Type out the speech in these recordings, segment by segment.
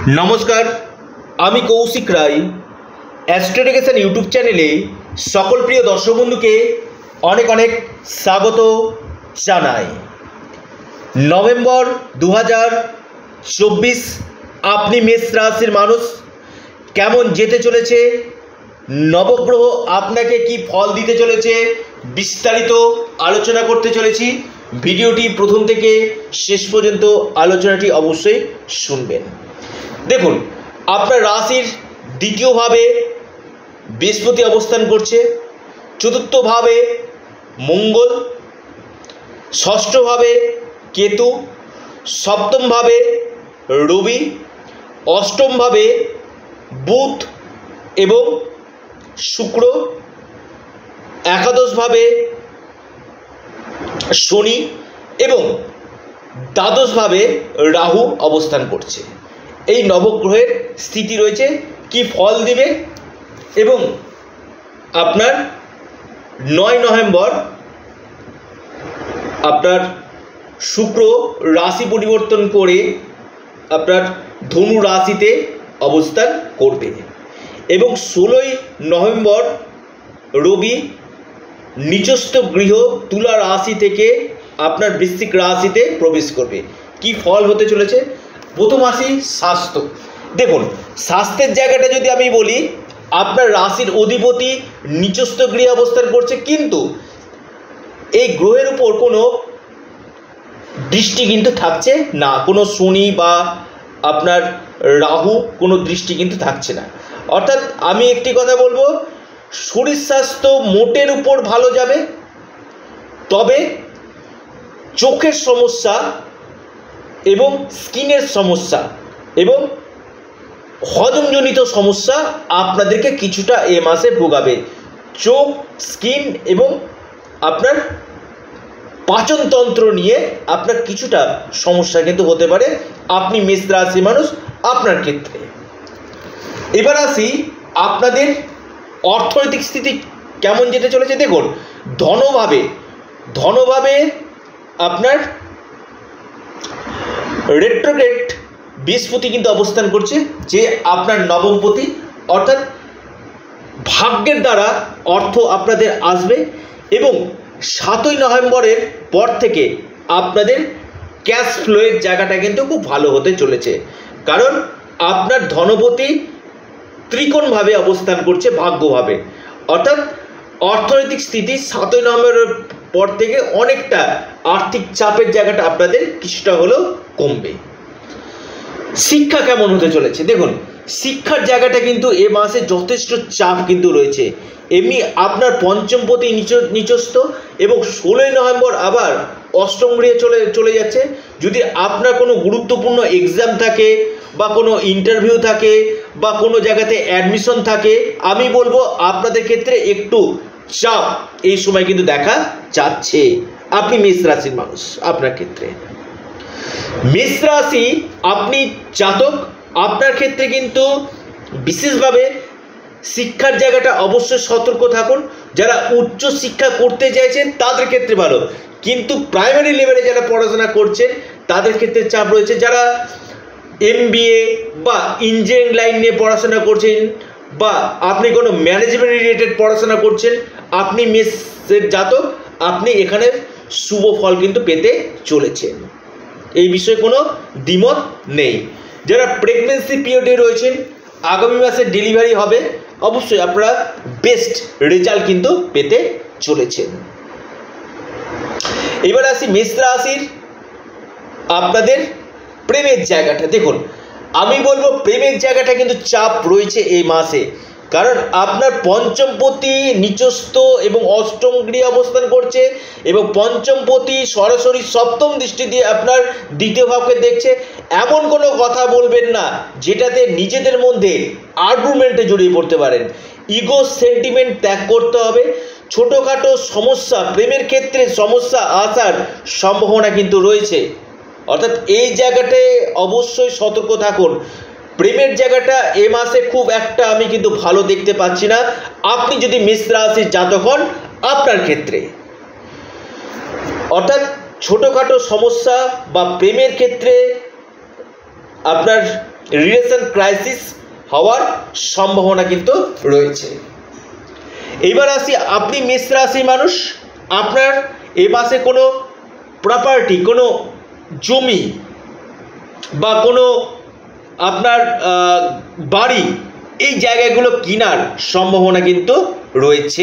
नमस्कार आमी कौशिक राय एस्ट्रोएडुकेशन यूट्यूब चैनेले सकल प्रिय दर्शक बंधु के अनेक अनेक स्वागत जानाई। नवेम्बर 2024 अपनी मेष राशिर मानुष केमन जेते चलेछे, नवग्रह आपनाके कि फल दिते चलेछे विस्तारित आलोचना करते चलेछि। भिडियोटी प्रथम थेके शेष पर्यन्त आलोचनाटी अवश्यई शुनबेन। देखुन आपनार राशिर द्वितीय भावे बृहस्पति अवस्थान करछे, चतुर्थ भावे मंगल, षष्ठ भावे केतु, सप्तम भावे रवि, अष्टम भावे बुध एवं शुक्र, एकादश भावे शनि एवं द्वादश भावे राहु अवस्थान करछे। এই নবগ্রহের স্থিতি রয়েছে কি ফল দিবে এবং আপনার 9 নভেম্বর আপনার শুক্র রাশি পরিবর্তন করে আপনার ধনু রাশিতে অবস্থান করবে এবং 16 নভেম্বর রবি নিচস্থ গৃহ তুলা রাশি থেকে আপনার বৃশ্চিক রাশিতে প্রবেশ করবে। কি ফল হতে চলেছে? प्रथम आसि स्वास्थ्य। देखुन स्वास्थ्यर जैगाटा यदि आमी बोली आपनार राशिर अधिपति नीचस्थ गृहे अवस्थान करछे, किन्तु এই গ্রহের উপর কোনো দৃষ্টি কিন্তু থাকছে না, কোনো শনি বা আপনার রাহু কোনো দৃষ্টি কিন্তু থাকছে না। অর্থাৎ আমি একটি কথা বলবো, শরীর স্বাস্থ্য মোটের উপর ভালো যাবে, তবে চোখের সমস্যা এবং স্কিনের সমস্যা এবং হজমজনিত সমস্যা আপনাদেরকে কিছুটা এ মাসে ভোগাবে। চোখ, স্কিন এবং আপনার পাচনতন্ত্র নিয়ে আপনার কিছুটা সমস্যা কিন্তু হতে পারে আপনি মেষ রাশির মানুষ আপনার ক্ষেত্রে। এবার আসি আপনাদের অর্থনৈতিক স্থিতি কেমন যেতে চলেছে। দেখুন ধনভাবে আপনার रेट्रोग्रेड बृहस्पति किन्तु अवस्थान करছে যে আপনার নবমপতি, অর্থাৎ ভাগ্যের দ্বারা অর্থ আপনাদের আসবে এবং 7 নভেম্বরের পর থেকে আপনাদের ক্যাশ ফ্লোয়ের জায়গাটা কিন্তু খুব ভালো হতে চলেছে, কারণ আপনার ধনপতি ত্রিকোণভাবে অবস্থান করছে ভাগ্যভাবে। অর্থাৎ অর্থনৈতিক স্থিতি 7 নভেম্বরের পর থেকে অনেকটা আর্থিক চাপের জায়গাটা আপনাদের কিছুটা হলেও কমবে। শিক্ষা কেমন হতে চলেছে? দেখুন শিক্ষার জায়গাটা কিন্তু এ মাসে যথেষ্ট চাপ কিন্তু রয়েছে। এমনি আপনার পঞ্চমপতি নিচস্থ এবং 16 নভেম্বর আবার অষ্টম গৃহে চলে যাচ্ছে। যদি আপনার কোনো গুরুত্বপূর্ণ এক্সাম থাকে বা কোনো ইন্টারভিউ থাকে বা কোনো জায়গাতে অ্যাডমিশন থাকে, আমি বলবো আপনাদের ক্ষেত্রে একটু চাপ এই সময় কিন্তু দেখা যাচ্ছে। আপনি মেষ রাশির মানুষ আপনার ক্ষেত্রে মেষ রাশি আপনি জাতক, আপনার ক্ষেত্রে কিন্তু বিশেষভাবে শিক্ষার জায়গাটা অবশ্যই সতর্ক থাকুন। যারা উচ্চ শিক্ষা করতে চাইছেন তাদের ক্ষেত্রে ভালো, কিন্তু প্রাইমারি লেভেলে যারা পড়াশোনা করছেন তাদের ক্ষেত্রে চাপ রয়েছে। যারা MBA বা ইঞ্জিনিয়ারিং লাইন নিয়ে পড়াশোনা করছেন বা আপনি কোনো ম্যানেজমেন্ট রিলেটেড পড়াশোনা করছেন, আপনি মেষের জাতক, আপনি এখানে শুভ ফল কিন্তু পেতে চলেছেন, এই বিষয়ে কোনো দ্বিমত নেই। যারা প্রেগনেন্সি পিরিয়ডে রয়েছেন, আগামী মাসে ডেলিভারি হবে, অবশ্যই আপনারা বেস্ট রেজাল্ট কিন্তু পেতে চলেছেন। এবার আসি মেষ রাশির আপনাদের প্রেমের জায়গাটা। দেখুন আমি বলবো প্রেমের জায়গাটা কিন্তু চাপ রয়েছে এই মাসে, কারণ আপনার পঞ্চমপতি নিচস্থ এবং অষ্টম গৃহে অবস্থান করছে এবং পঞ্চমপতি সরাসরি সপ্তম দৃষ্টি দিয়ে আপনার দ্বিতীয় ভাবকে দেখছে। এমন কোনো কথা বলবেন না যেটাতে নিজেদের মধ্যে আর্গুমেন্টে জড়িয়ে পড়তে পারেন। ইগো সেন্টিমেন্ট ত্যাগ করতে হবে। ছোটোখাটো সমস্যা, প্রেমের ক্ষেত্রে সমস্যা আসার সম্ভাবনা কিন্তু রয়েছে, অর্থাৎ এই জায়গাটায় অবশ্যই সতর্ক থাকুন। প্রেমের জায়গাটা এ মাসে খুব একটা আমি কিন্তু ভালো দেখতে পাচ্ছি না আপনি যদি মেষ রাশির জাতক হন আপনার ক্ষেত্রে। অর্থাৎ ছোটোখাটো সমস্যা বা প্রেমের ক্ষেত্রে আপনার রিলেশন ক্রাইসিস হওয়ার সম্ভাবনা কিন্তু রয়েছে। এবার আসি, আপনি মেষ রাশির মানুষ, আপনার এই মাসে কোনো প্রপার্টি, কোনো জমি বা কোনো আপনার বাড়ি, এই জায়গাগুলো কেনার সম্ভাবনা কিন্তু রয়েছে।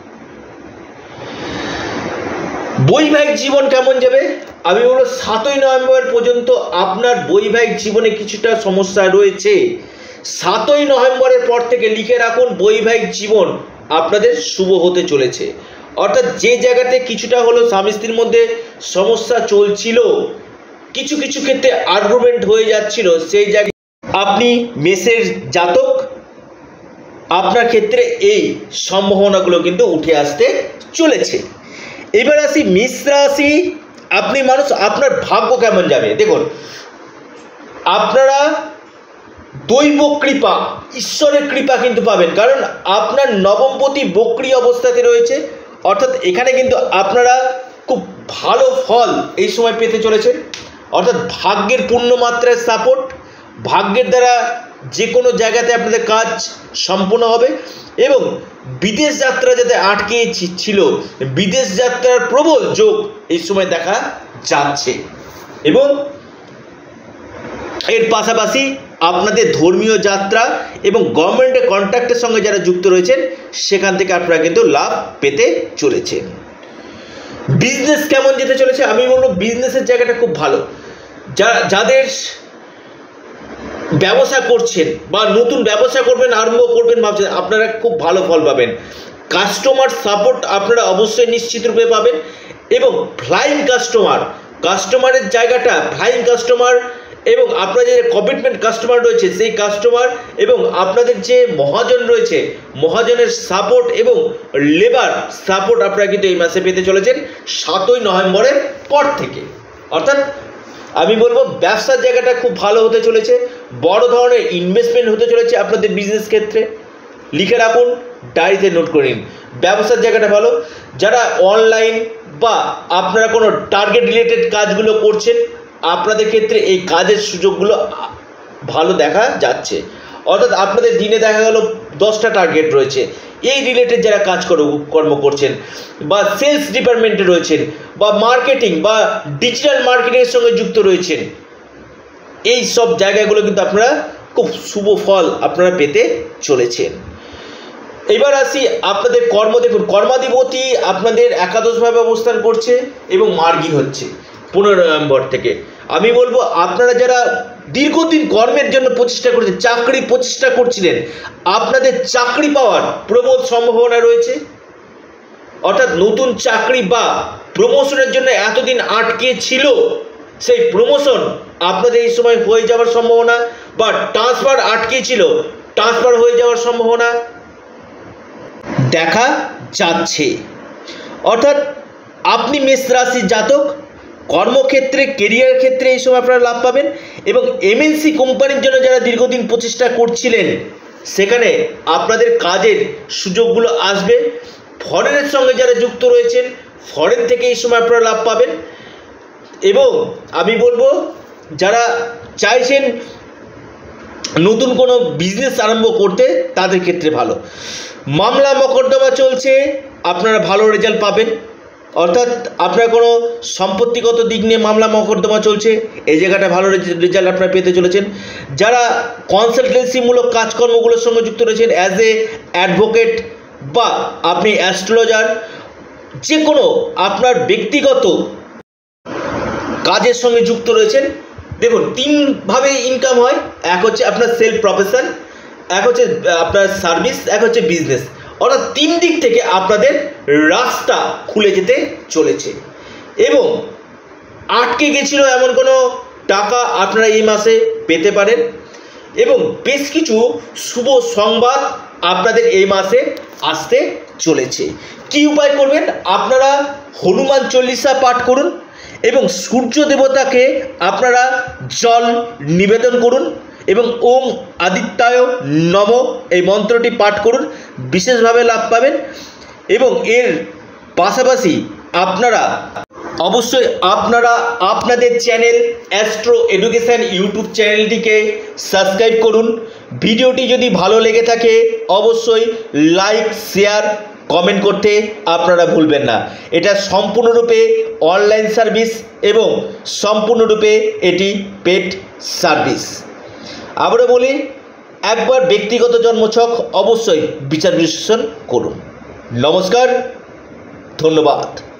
বৈবাহিক জীবন কেমন যাবে? আমি বলবো 7ই নভেম্বর পর্যন্ত আপনার বৈবাহিক জীবনে কিছুটা সমস্যা রয়েছে। 7ই নভেম্বরের পর থেকে লিখে রাখুন, বৈবাহিক জীবন আপনাদের শুভ হতে চলেছে। অর্থাৎ যে জায়গাতে কিছুটা হলো স্বামী স্ত্রীর মধ্যে সমস্যা চলছিল, কিছু কিছু ক্ষেত্রে আর্গুমেন্ট হয়ে যাচ্ছিল, সেই জায়গায় আপনি মেষের জাতক, আপনার ক্ষেত্রে এই সম্ভাবনাগুলো কিন্তু উঠে আসতে চলেছে। এবার আসি মেষ রাশি আপনি মানুষ, আপনার ভাগ্য কেমন যাবে? দেখুন, আপনারা দৈব কৃপা, ঈশ্বরের কৃপা কিন্তু পাবেন, কারণ আপনার নবমপতি বক্রী অবস্থাতে রয়েছে। অর্থাৎ এখানে কিন্তু আপনারা খুব ভালো ফল এই সময় পেতে চলেছেন। অর্থাৎ ভাগ্যের পূর্ণ মাত্রায় সাপোর্ট, ভাগ্যের দ্বারা যে কোনো জায়গাতে আপনাদের কাজ সম্পূর্ণ হবে এবং বিদেশ যাত্রা যাতে আটকে ছিল, বিদেশ যাত্রার প্রবল যোগ এই সময় দেখা যাচ্ছে। এবং এর পাশাপাশি আপনাদের ধর্মীয় যাত্রা এবং গভর্নমেন্টের কন্ট্রাক্টের সঙ্গে যারা যুক্ত রয়েছেন, সেখান থেকে আপনারা কিন্তু লাভ পেতে চলেছেন। বিজনেস কেমন যেতে চলেছে? আমি বলবো বিজনেসের জায়গাটা খুব ভালো। যাদের ব্যবসা করছেন বা নতুন ব্যবসা করবেন, আরম্ভ করবেন ভাবছেন, আপনারা খুব ভালো ফল পাবেন। কাস্টমার সাপোর্ট আপনারা অবশ্যই নিশ্চিত রূপে পাবেন এবং ফ্লাইং কাস্টমারের জায়গাটা, ফ্লাইং কাস্টমার এবং আপনাদের যে কমিটমেন্ট কাস্টমার রয়েছে, সেই কাস্টমার এবং আপনাদের যে মহাজন রয়েছে, মহাজনের সাপোর্ট এবং লেবার সাপোর্ট আপনারা কিন্তু এই মাসে পেতে চলেছেন 7ই নভেম্বরের পর থেকে। অর্থাৎ আমি বলবো ব্যবসার জায়গাটা খুব ভালো হতে চলেছে, বড় ধরনের ইনভেস্টমেন্ট হতে চলেছে আপনাদের বিজনেস ক্ষেত্রে। লিখে রাখুন, ডায়েরিতে নোট করে নিন। ব্যবসার জায়গাটা ভালো। যারা অনলাইন বা আপনারা কোনো টার্গেট রিলেটেড কাজগুলো করছেন, আপনাদের ক্ষেত্রে এই কাজের সুযোগগুলো ভালো দেখা যাচ্ছে। অর্থাৎ আপনাদের দিনে দেখা গেল 10টা টার্গেট রয়েছে, এই রিলেটেড যারা কর্ম করছেন বা সেলস ডিপার্টমেন্টে রয়েছেন বা মার্কেটিং বা ডিজিটাল মার্কেটিংয়ের সঙ্গে যুক্ত রয়েছেন, এই সব জায়গাগুলো কিন্তু আপনারা খুব শুভ ফল আপনারা পেতে চলেছেন। এবার আসি আপনাদের কর্ম। দেখুন, কর্মাধিপতি আপনাদের একাদশভাবে অবস্থান করছে এবং মার্গী হচ্ছে 15 নভেম্বর থেকে। আমি বলবো আপনারা যারা দীর্ঘদিন কর্মের জন্য প্রচেষ্টা করছেন, চাকরি প্রচেষ্টা করছিলেন, আপনাদের চাকরি পাওয়ার প্রবল সম্ভাবনা রয়েছে। অর্থাৎ নতুন চাকরি বা প্রমোশনের জন্য এতদিন আটকে ছিল, সেই প্রমোশন আপনাদের এই সময় হয়ে যাওয়ার সম্ভাবনা, বা ট্রান্সফার আটকে ছিল, ট্রান্সফার হয়ে যাওয়ার সম্ভাবনা দেখা যাচ্ছে। অর্থাৎ আপনি মেষ রাশির জাতক, কর্মক্ষেত্রে, কেরিয়ার ক্ষেত্রে এই সময় আপনারা লাভ পাবেন এবং এমএনসি কোম্পানির জন্য যারা দীর্ঘদিন প্রচেষ্টা করছিলেন, সেখানে আপনাদের কাজের সুযোগগুলো আসবে। ফরেনের সঙ্গে যারা যুক্ত রয়েছেন, ফরেন থেকে এই সময় আপনারা লাভ পাবেন। এবং আমি বলবো যারা চাইছেন নতুন কোনো বিজনেস আরম্ভ করতে, তাদের ক্ষেত্রে ভালো। মামলা মকদ্দমা চলছে, আপনারা ভালো রেজাল্ট পাবেন। অর্থাৎ আপনার কোনো সম্পত্তিগত দিক নিয়ে মামলা মকদ্দমা চলছে, এই জায়গাটা ভালো রেজাল্ট আপনারা পেতে চলেছেন। যারা কনসালটেন্সিমূলক কাজকর্মগুলোর সঙ্গে যুক্ত রয়েছেন, অ্যাজ এ অ্যাডভোকেট বা আপনি অ্যাস্ট্রোলজার, যে কোনো আপনার ব্যক্তিগত কাজের সঙ্গে যুক্ত রয়েছেন, দেখুন 3ভাবে ইনকাম হয়। এক হচ্ছে আপনার সেলফ প্রফেশন, এক হচ্ছে আপনার সার্ভিস, এক হচ্ছে বিজনেস। অর্থাৎ 3 দিক থেকে আপনাদের রাস্তা খুলে যেতে চলেছে এবং আটকে গেছিল এমন কোনো টাকা আপনারা এই মাসে পেতে পারেন এবং বেশ কিছু শুভ সংবাদ আপনাদের এই মাসে আসতে চলেছে। কি উপায় করবেন? আপনারা হনুমান চল্লিশা পাঠ করুন এবং সূর্য দেবতাকে আপনারা জল নিবেদন করুন এবং ওম আদিত্যায় নম এই মন্ত্রটি পাঠ করুন, বিশেষভাবে লাভ পাবেন। এবং এর পাশাপাশি আপনারা অবশ্যই আপনারা আপনাদের চ্যানেল অ্যাস্ট্রো এডুকেশন ইউটিউব চ্যানেলটিকে সাবস্ক্রাইব করুন। ভিডিওটি যদি ভালো লেগে থাকে অবশ্যই লাইক শেয়ার কমেন্ট করতে আপনারা ভুলবেন না। এটা সম্পূর্ণরূপে অনলাইন সার্ভিস এবং সম্পূর্ণরূপে এটি পেড সার্ভিস। আবারও বলি, একবার ব্যক্তিগত জন্মছক অবশ্যই বিচার বিশ্লেষণ করুন। নমস্কার, ধন্যবাদ।